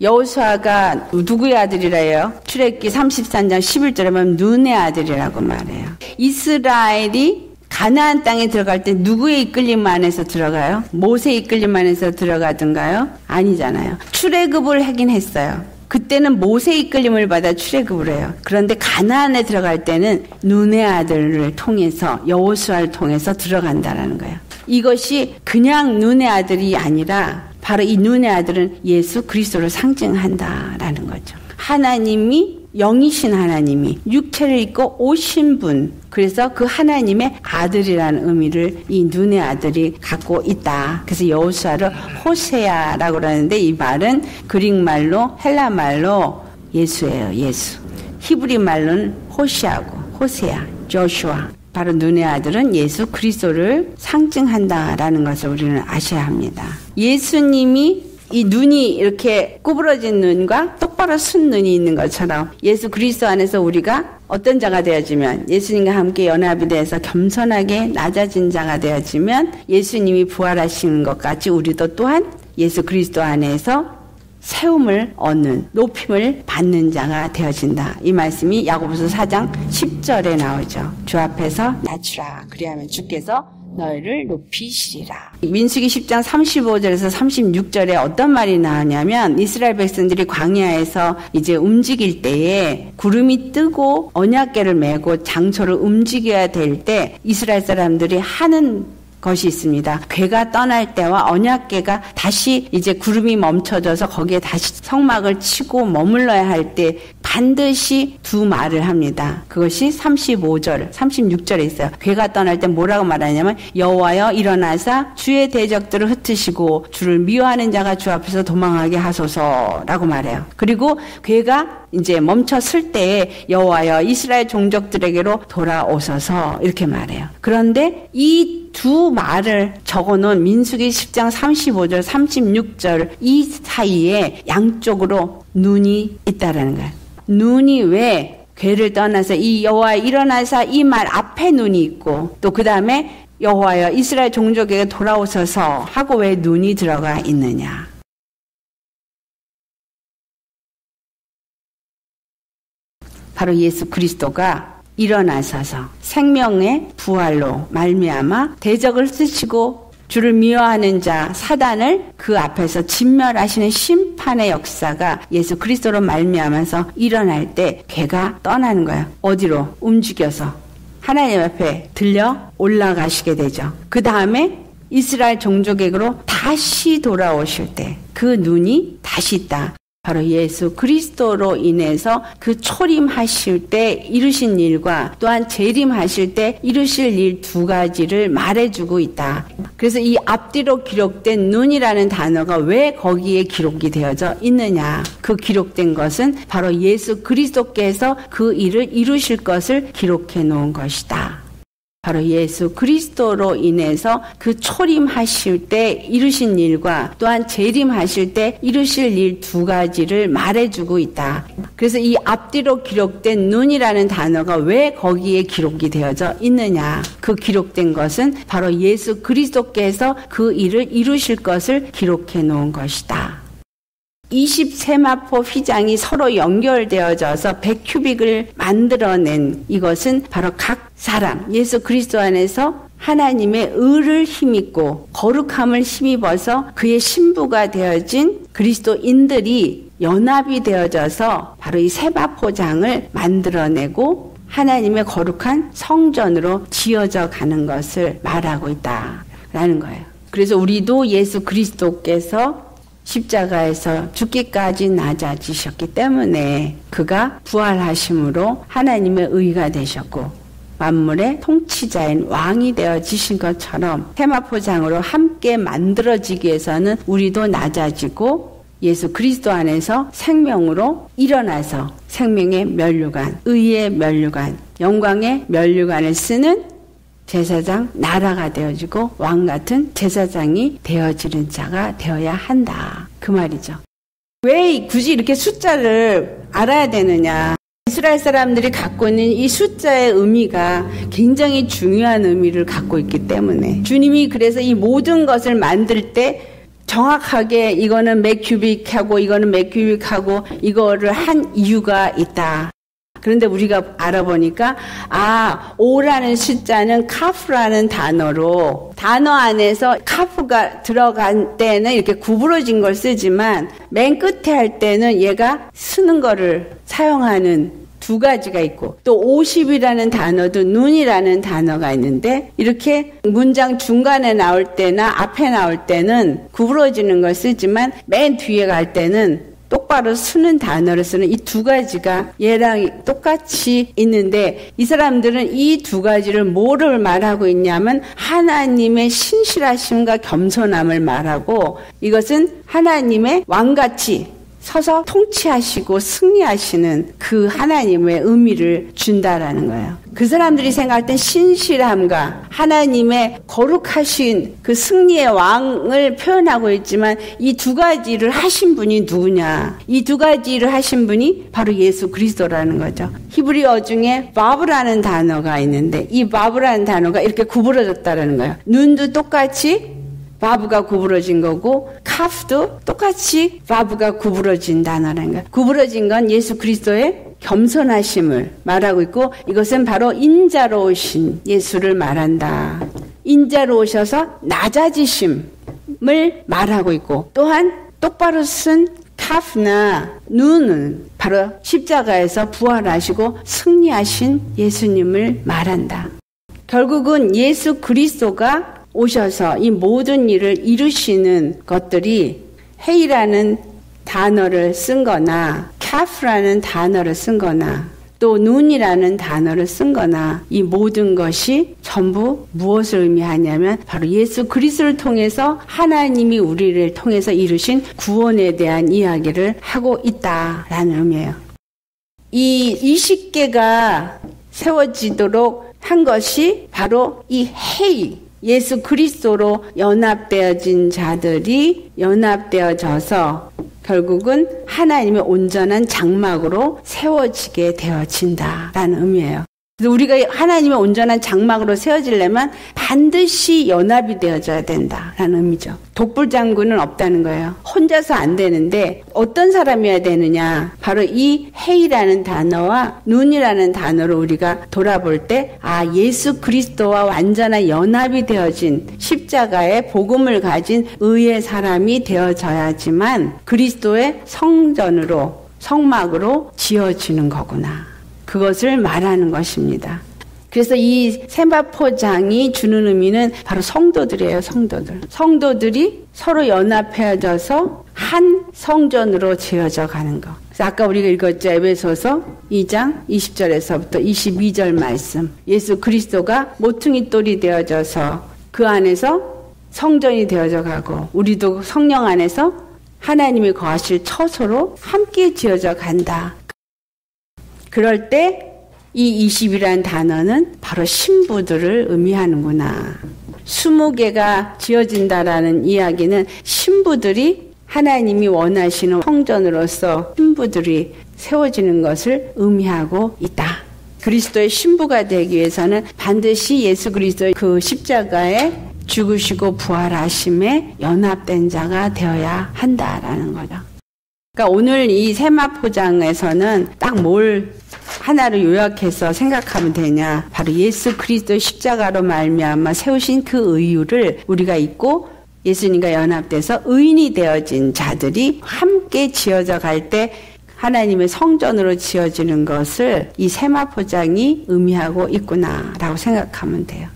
A: 여호수아가 누구의 아들이래요? 출애굽기 33장 11절에 보면 눈의 아들이라고 말해요. 이스라엘이 가나안 땅에 들어갈 때 누구의 이끌림 안에서 들어가요? 모세의 이끌림 안에서 들어가던가요? 아니잖아요. 출애굽을 하긴 했어요. 그때는 모세의 이끌림을 받아 출애굽을 해요. 그런데 가나안에 들어갈 때는 눈의 아들을 통해서, 여호수아를 통해서 들어간다라는 거예요. 이것이 그냥 눈의 아들이 아니라 바로 이 눈의 아들은 예수 그리스도를 상징한다라는 거죠. 하나님이, 영이신 하나님이 육체를 입고 오신 분, 그래서 그 하나님의 아들이라는 의미를 이 눈의 아들이 갖고 있다. 그래서 여호수아를 호세아라고 그러는데, 이 말은 그릭 말로, 헬라 말로 예수예요. 예수. 히브리 말로는 호시아고, 호세아, 조슈아. 바로 눈의 아들은 예수 그리스도를 상징한다라는 것을 우리는 아셔야 합니다. 예수님이 이 눈이 이렇게 구부러진 눈과 똑바로 쓴 눈이 있는 것처럼 예수 그리스도 안에서 우리가 어떤 자가 되어지면, 예수님과 함께 연합이 돼서 겸손하게 낮아진 자가 되어지면 예수님이 부활하시는 것 같이 우리도 또한 예수 그리스도 안에서 세움을 얻는, 높임을 받는 자가 되어진다. 이 말씀이 야고보서 4장 10절에 나오죠. 주 앞에서 낮추라. 그리하면 주께서 너희를 높이시리라. 민수기 10장 35절에서 36절에 어떤 말이 나오냐면, 이스라엘 백성들이 광야에서 이제 움직일 때에 구름이 뜨고 언약궤를 메고 장소를 움직여야 될 때 이스라엘 사람들이 하는 것이 있습니다. 궤가 떠날 때와 언약궤가 다시 이제 구름이 멈춰져서 거기에 다시 성막을 치고 머물러야 할 때 반드시 두 말을 합니다. 그것이 35절, 36절에 있어요. 궤가 떠날 때 뭐라고 말하냐면 여호와여 일어나사 주의 대적들을 흩으시고 주를 미워하는 자가 주 앞에서 도망하게 하소서라고 말해요. 그리고 궤가 이제 멈췄을 때에 여호와여 이스라엘 종족들에게로 돌아오소서 이렇게 말해요. 그런데 이 두 말을 적어놓은 민수기 10장 35절, 36절 이 사이에 양쪽으로 눈이 있다라는 거예요. 눈이 왜 궤를 떠나서 이 여호와 일어나서 이 말 앞에 눈이 있고 또 그 다음에 여호와여 이스라엘 종족에게 돌아오소서 하고 왜 눈이 들어가 있느냐. 바로 예수 그리스도가 일어나셔서 생명의 부활로 말미암아 대적을 쓰시고 주를 미워하는 자 사단을 그 앞에서 진멸하시는 심판의 역사가 예수 그리스도로 말미암아서 일어날 때 궤가 떠나는 거예요. 어디로? 움직여서 하나님 앞에 들려 올라가시게 되죠. 그 다음에 이스라엘 종족에게로 다시 돌아오실 때 그 눈이 다시 있다. 바로 예수 그리스도로 인해서 그 초림하실 때 이루신 일과 또한 재림하실 때 이루실 일 두 가지를 말해주고 있다. 그래서 이 앞뒤로 기록된 눈이라는 단어가 왜 거기에 기록이 되어져 있느냐. 그 기록된 것은 바로 예수 그리스도께서 그 일을 이루실 것을 기록해 놓은 것이다. 바로 예수 그리스도로 인해서 그 초림하실 때 이루신 일과 또한 재림하실 때 이루실 일 두 가지를 말해주고 있다. 그래서 이 앞뒤로 기록된 눈이라는 단어가 왜 거기에 기록이 되어져 있느냐. 그 기록된 것은 바로 예수 그리스도께서 그 일을 이루실 것을 기록해 놓은 것이다. 20세마포 휘장이 서로 연결되어져서 100규빅을 만들어낸 이것은 바로 각 사람 예수 그리스도 안에서 하나님의 의를 힘입고 거룩함을 힘입어서 그의 신부가 되어진 그리스도인들이 연합이 되어져서 바로 이 세마포장을 만들어내고 하나님의 거룩한 성전으로 지어져 가는 것을 말하고 있다라는 거예요. 그래서 우리도 예수 그리스도께서 십자가에서 죽기까지 낮아지셨기 때문에 그가 부활하심으로 하나님의 의가 되셨고 만물의 통치자인 왕이 되어지신 것처럼 세마포장으로 함께 만들어지기 위해서는 우리도 낮아지고 예수 그리스도 안에서 생명으로 일어나서 생명의 면류관, 의의 면류관, 영광의 면류관을 쓰는 제사장 나라가 되어지고 왕 같은 제사장이 되어지는 자가 되어야 한다. 그 말이죠. 왜 굳이 이렇게 숫자를 알아야 되느냐. 이스라엘 사람들이 갖고 있는 이 숫자의 의미가 굉장히 중요한 의미를 갖고 있기 때문에 주님이 그래서 이 모든 것을 만들 때 정확하게 이거는 몇 규빅하고 이거는 몇 규빅하고 이거를 한 이유가 있다. 그런데 우리가 알아보니까 5라는 숫자는 카프라는 단어로 단어 안에서 카프가 들어간 때는 이렇게 구부러진 걸 쓰지만 맨 끝에 할 때는 얘가 쓰는 거를 사용하는 두 가지가 있고 또 50이라는 단어도 눈이라는 단어가 있는데 이렇게 문장 중간에 나올 때나 앞에 나올 때는 구부러지는 걸 쓰지만 맨 뒤에 갈 때는 똑바로 쓰는 단어를 쓰는 이 두 가지가 얘랑 똑같이 있는데 이 사람들은 이 두 가지를 뭐를 말하고 있냐면 하나님의 신실하심과 겸손함을 말하고 이것은 하나님의 왕같이 서서 통치하시고 승리하시는 그 하나님의 의미를 준다라는 거예요. 그 사람들이 생각할 땐 신실함과 하나님의 거룩하신 그 승리의 왕을 표현하고 있지만 이 두 가지를 하신 분이 누구냐. 이 두 가지를 하신 분이 바로 예수 그리스도라는 거죠. 히브리어 중에 바브라는 단어가 있는데 이 바브라는 단어가 이렇게 구부러졌다라는 거예요. 눈도 똑같이 바브가 구부러진 거고 카프도 똑같이 바브가 구부러진 단어라는 거예요. 구부러진 건 예수 그리스도의 겸손하심을 말하고 있고 이것은 바로 인자로 오신 예수를 말한다. 인자로 오셔서 낮아지심을 말하고 있고 또한 똑바로 쓴 카프나 눈은 바로 십자가에서 부활하시고 승리하신 예수님을 말한다. 결국은 예수 그리스도가 오셔서 이 모든 일을 이루시는 것들이 헤이라는 단어를 쓴 거나 카프라는 단어를 쓴 거나 또 눈이라는 단어를 쓴 거나 이 모든 것이 전부 무엇을 의미하냐면 바로 예수 그리스도를 통해서 하나님이 우리를 통해서 이루신 구원에 대한 이야기를 하고 있다라는 의미예요. 이 20개가 세워지도록 한 것이 바로 이 헤이, 예수 그리스도로 연합되어진 자들이 연합되어져서 결국은 하나님의 온전한 장막으로 세워지게 되어진다라는 의미예요. 그래서 우리가 하나님의 온전한 장막으로 세워지려면 반드시 연합이 되어져야 된다라는 의미죠. 독불장군은 없다는 거예요. 혼자서 안 되는데 어떤 사람이어야 되느냐. 바로 이 헤이라는 단어와 눈이라는 단어로 우리가 돌아볼 때 예수 그리스도와 완전한 연합이 되어진 십자가의 복음을 가진 의의 사람이 되어져야지만 그리스도의 성전으로 성막으로 지어지는 거구나. 그것을 말하는 것입니다. 그래서 이 세마포장이 주는 의미는 바로 성도들이에요. 성도들이 서로 연합해져서 한 성전으로 지어져 가는 거. 그래서 아까 우리가 읽었죠. 에베소서 2장 20절에서부터 22절 말씀. 예수 그리스도가 모퉁이 돌이 되어져서 그 안에서 성전이 되어져 가고 우리도 성령 안에서 하나님이 거하실 처소로 함께 지어져 간다. 그럴 때 이 20이라는 단어는 바로 신부들을 의미하는구나. 20개가 지어진다라는 이야기는 신부들이 하나님이 원하시는 성전으로서 신부들이 세워지는 것을 의미하고 있다. 그리스도의 신부가 되기 위해서는 반드시 예수 그리스도의 그 십자가에 죽으시고 부활하심에 연합된 자가 되어야 한다라는 거죠. 그러니까 오늘 이 세마포장에서는 딱 뭘 하나를 요약해서 생각하면 되냐. 바로 예수 그리스도의 십자가로 말미암아 세우신 그 의유를 우리가 잊고 예수님과 연합돼서 의인이 되어진 자들이 함께 지어져 갈 때 하나님의 성전으로 지어지는 것을 이 세마포장이 의미하고 있구나라고 생각하면 돼요.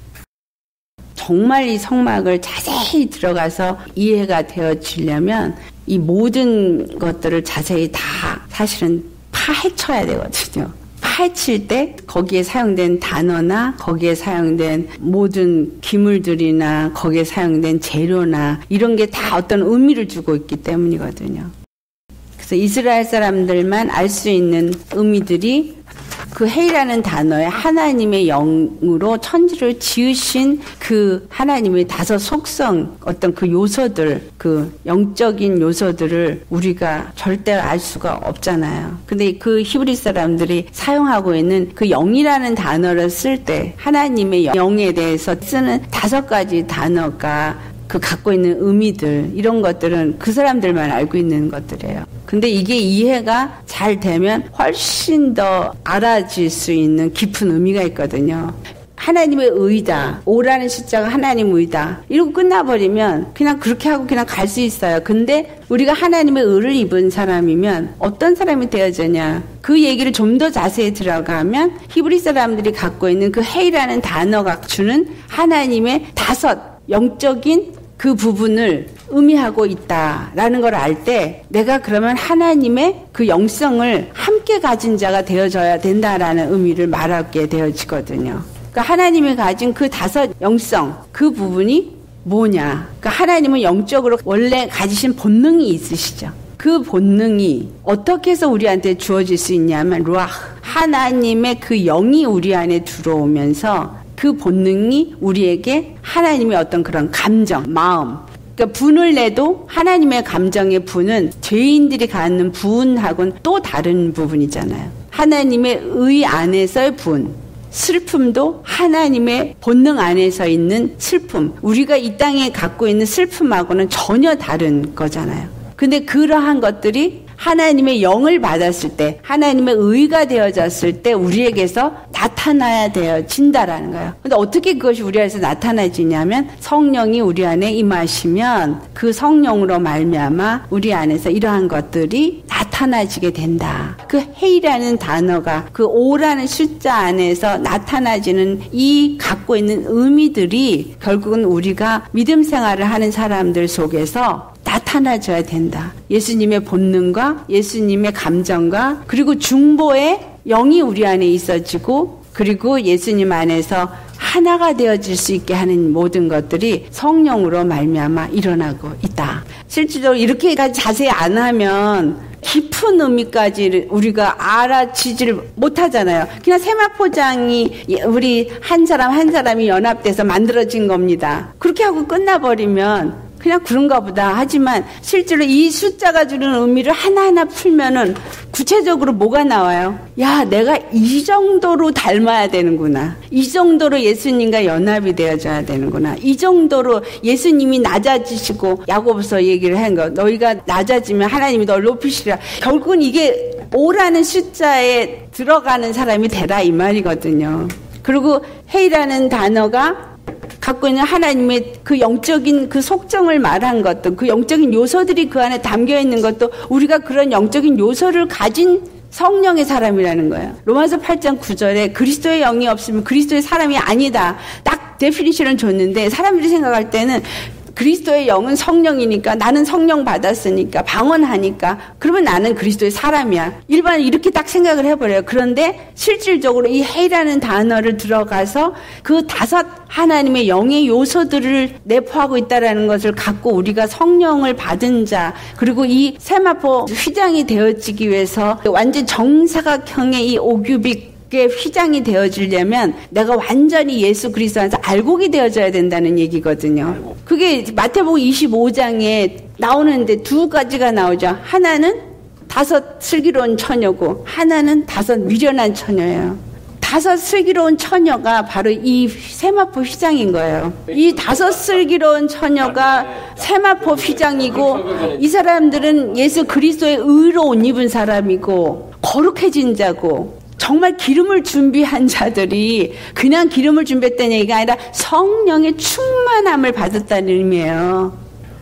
A: 정말 이 성막을 자세히 들어가서 이해가 되어지려면 이 모든 것들을 자세히 다 사실은 파헤쳐야 되거든요. 파헤칠 때 거기에 사용된 단어나 거기에 사용된 모든 기물들이나 거기에 사용된 재료나 이런 게 다 어떤 의미를 주고 있기 때문이거든요. 그래서 이스라엘 사람들만 알 수 있는 의미들이 그 헤이라는 단어에 하나님의 영으로 천지를 지으신 그 하나님의 다섯 속성, 어떤 그 요소들, 그 영적인 요소들을 우리가 절대 알 수가 없잖아요. 근데 그 히브리 사람들이 사용하고 있는 그 영이라는 단어를 쓸 때 하나님의 영에 대해서 쓰는 5가지 단어가 그 갖고 있는 의미들, 이런 것들은 그 사람들만 알고 있는 것들이에요. 근데 이게 이해가 잘 되면 훨씬 더 알아질 수 있는 깊은 의미가 있거든요. 하나님의 의다, 오라는 숫자가 하나님 의다, 이러고 끝나버리면 그냥 그렇게 하고 그냥 갈 수 있어요. 근데 우리가 하나님의 의를 입은 사람이면 어떤 사람이 되어지냐, 그 얘기를 좀 더 자세히 들어가면 히브리 사람들이 갖고 있는 그 헤이라는 단어가 주는 하나님의 5 영적인 그 부분을 의미하고 있다라는 걸 알 때 내가 그러면 하나님의 그 영성을 함께 가진 자가 되어져야 된다라는 의미를 말하게 되어지거든요. 그러니까 하나님이 가진 그 5 영성, 그 부분이 뭐냐. 그러니까 하나님은 영적으로 원래 가지신 본능이 있으시죠. 그 본능이 어떻게 해서 우리한테 주어질 수 있냐면 루아흐, 하나님의 그 영이 우리 안에 들어오면서 그 본능이 우리에게 하나님의 어떤 그런 감정, 마음, 그러니까 분을 내도 하나님의 감정의 분은 죄인들이 갖는 분하고는 또 다른 부분이잖아요. 하나님의 의 안에서의 분, 슬픔도 하나님의 본능 안에서 있는 슬픔, 우리가 이 땅에 갖고 있는 슬픔하고는 전혀 다른 거잖아요. 근데 그러한 것들이 하나님의 영을 받았을 때, 하나님의 의가 되어졌을 때 우리에게서 나타나야 되어진다라는 거예요. 근데 어떻게 그것이 우리 안에서 나타나지냐면 성령이 우리 안에 임하시면 그 성령으로 말미암아 우리 안에서 이러한 것들이 나타나요. 나타나지게 된다. 그 해이라는 단어가 그 5라는 숫자 안에서 나타나지는 이 갖고 있는 의미들이 결국은 우리가 믿음 생활을 하는 사람들 속에서 나타나줘야 된다. 예수님의 본능과 예수님의 감정과 그리고 중보의 영이 우리 안에 있어지고 그리고 예수님 안에서 하나가 되어질 수 있게 하는 모든 것들이 성령으로 말미암아 일어나고 있다. 실질적으로 이렇게까지 자세히 안 하면 깊은 의미까지 우리가 알아치지를 못하잖아요. 그냥 세마포장이 우리 한 사람 한 사람이 연합돼서 만들어진 겁니다. 그렇게 하고 끝나버리면 그냥 그런가 보다 하지만 실제로 이 숫자가 주는 의미를 하나하나 풀면은 구체적으로 뭐가 나와요? 야, 내가 이 정도로 닮아야 되는구나. 이 정도로 예수님과 연합이 되어져야 되는구나. 이 정도로 예수님이 낮아지시고 야고보서 얘기를 한 거. 너희가 낮아지면 하나님이 널 높이시리라. 결국은 이게 5라는 숫자에 들어가는 사람이 되라 이 말이거든요. 그리고 헤이라는 단어가 갖고 있는 하나님의 그 영적인 그 속정을 말한 것도 그 영적인 요소들이 그 안에 담겨 있는 것도 우리가 그런 영적인 요소를 가진 성령의 사람이라는 거예요. 로마서 8장 9절에 그리스도의 영이 없으면 그리스도의 사람이 아니다. 딱 데피니션을 줬는데 사람들이 생각할 때는 그리스도의 영은 성령이니까 나는 성령 받았으니까 방언하니까 그러면 나는 그리스도의 사람이야. 일반 이렇게 딱 생각을 해버려요. 그런데 실질적으로 이 헤이라는 단어를 들어가서 그 5 하나님의 영의 요소들을 내포하고 있다는 것을 갖고 우리가 성령을 받은 자 그리고 이 세마포 휘장이 되어지기 위해서 완전 정사각형의 이 오규빅 휘장이 되어지려면 내가 완전히 예수 그리스도 안에서 알곡이 되어져야 된다는 얘기거든요. 그게 마태복음 25장에 나오는데 2가지가 나오죠. 하나는 5 슬기로운 처녀고 하나는 5 미련한 처녀예요. 5 슬기로운 처녀가 바로 이 세마포 휘장인 거예요. 이 5 슬기로운 처녀가 세마포 휘장이고 이 사람들은 예수 그리스도의 의로 옷 입은 사람이고 거룩해진 자고 정말 기름을 준비한 자들이 그냥 기름을 준비했다는 얘기가 아니라 성령의 충만함을 받았다는 의미예요.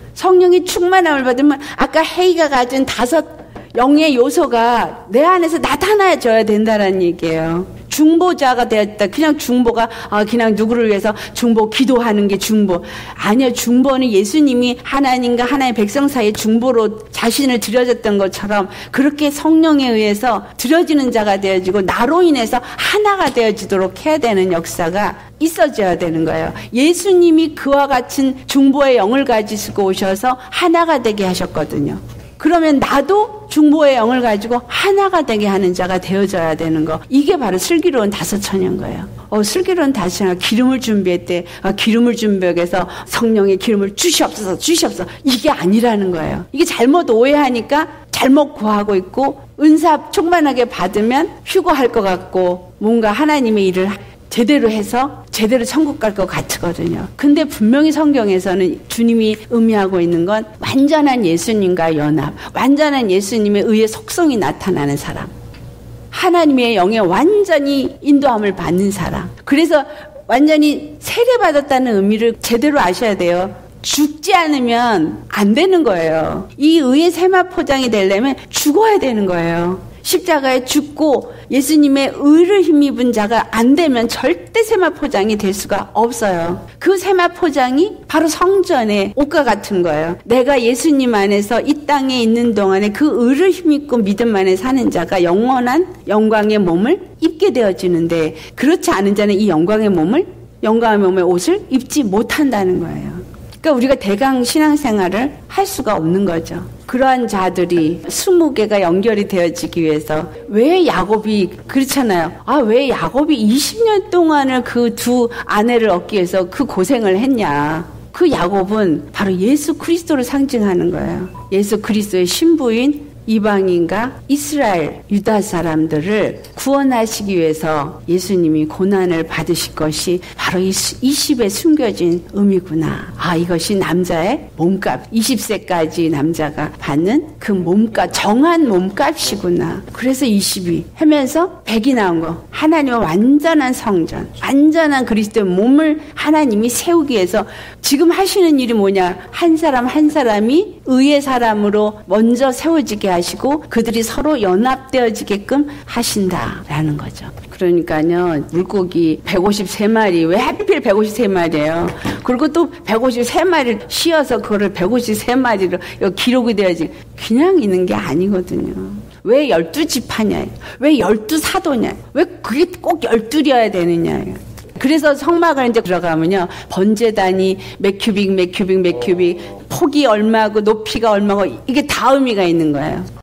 A: 성령의 충만함을 받으면 아까 헤이가 가진 5 영의 요소가 내 안에서 나타나줘야 된다는 얘기예요. 중보자가 되었다. 그냥 중보가 그냥 누구를 위해서 중보 기도하는 게 중보. 아니요. 중보는 예수님이 하나님과 하나님의 백성 사이에 중보로 자신을 드려졌던 것처럼 그렇게 성령에 의해서 드려지는 자가 되어지고 나로 인해서 하나가 되어지도록 해야 되는 역사가 있어져야 되는 거예요. 예수님이 그와 같은 중보의 영을 가지시고 오셔서 하나가 되게 하셨거든요. 그러면 나도 중보의 영을 가지고 하나가 되게 하는 자가 되어져야 되는 거. 이게 바로 슬기로운 5 처녀인 거예요. 슬기로운 5 처녀가 기름을 준비했대. 기름을 준비해서 성령의 기름을 주시옵소서. 이게 아니라는 거예요. 이게 잘못 오해하니까 잘못 구하고 있고 은사 충만하게 받으면 휴거할 것 같고 뭔가 하나님의 일을 제대로 해서 제대로 천국 갈 것 같거든요. 근데 분명히 성경에서는 주님이 의미하고 있는 건 완전한 예수님과 연합, 완전한 예수님의 의의 속성이 나타나는 사람, 하나님의 영에 완전히 인도함을 받는 사람. 그래서 완전히 세례받았다는 의미를 제대로 아셔야 돼요. 죽지 않으면 안 되는 거예요. 이 의의 세마포장이 되려면 죽어야 되는 거예요. 십자가에 죽고 예수님의 의를 힘입은 자가 안 되면 절대 세마포장이 될 수가 없어요. 그 세마포장이 바로 성전의 옷과 같은 거예요. 내가 예수님 안에서 이 땅에 있는 동안에 그 의를 힘입고 믿음 안에 사는 자가 영원한 영광의 몸을 입게 되어지는데 그렇지 않은 자는 이 영광의 몸의 옷을 입지 못한다는 거예요. 그러니까 우리가 대강 신앙생활을 할 수가 없는 거죠. 그러한 자들이 20개가 연결이 되어지기 위해서 왜 야곱이 그렇잖아요. 왜 야곱이 20년 동안을 그 2 아내를 얻기 위해서 그 고생을 했냐. 그 야곱은 바로 예수 그리스도를 상징하는 거예요. 예수 그리스도의 신부인 이방인과 이스라엘 유다 사람들을 구원하시기 위해서 예수님이 고난을 받으실 것이 바로 이 20에 숨겨진 의미구나. 이것이 남자의 몸값, 20세까지 남자가 받는 그 몸값, 정한 몸값이구나. 그래서 20이 하면서 100이 나온 거. 하나님의 완전한 성전, 완전한 그리스도의 몸을 하나님이 세우기 위해서 지금 하시는 일이 뭐냐? 한 사람 한 사람이 의의 사람으로 먼저 세워지게 하시고 그들이 서로 연합되어지게끔 하신다라는 거죠. 그러니까요, 물고기 153마리, 왜 하필 153마리예요? 그리고 또 153마리를 씌어서 그거를 153마리로 기록이 돼야지. 그냥 있는 게 아니거든요. 왜 12지파냐? 왜 12사도냐? 왜 그게 꼭 12이어야 되느냐? 그래서 성막을 이제 들어가면요, 번제단이 몇 큐빅, 폭이 얼마고 높이가 얼마고 이게 다 의미가 있는 거예요.